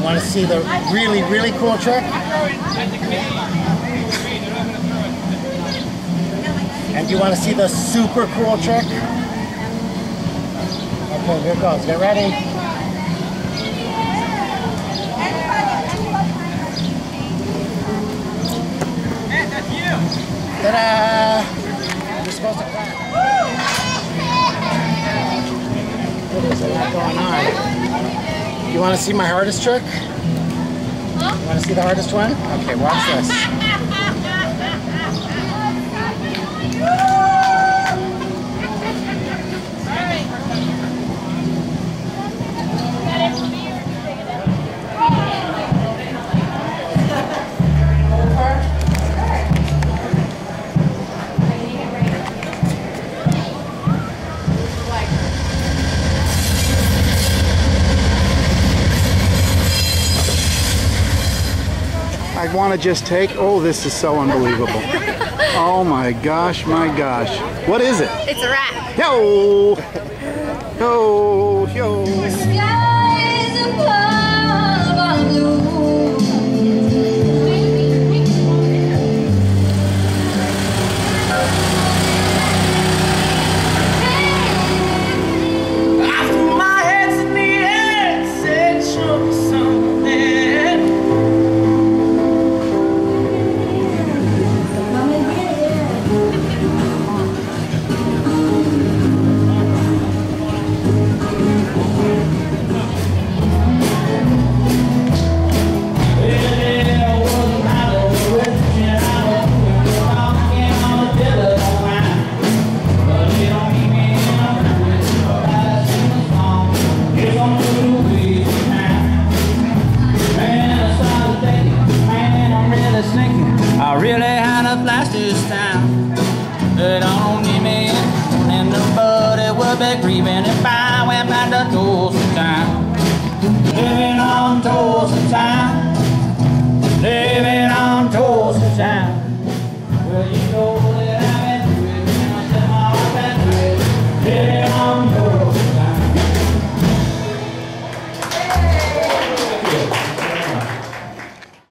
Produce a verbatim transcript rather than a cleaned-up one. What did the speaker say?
Want to see the really, really cool trick? And do you want to see the super cool trick? Okay, here it goes. Get ready. Ta-da! You're supposed to clap. There's a lot going on. You want to see my hardest trick? You want to see the hardest one? Okay, watch this. I want to just take, oh, this is so unbelievable. Oh my gosh, my gosh. What is it? It's a rat. Yo! Yo! Yo! I really had a blast this time. It don't need me and nobody would be grieving if I went back to Tulsa town. Living on Tulsa town. Living on Tulsa town.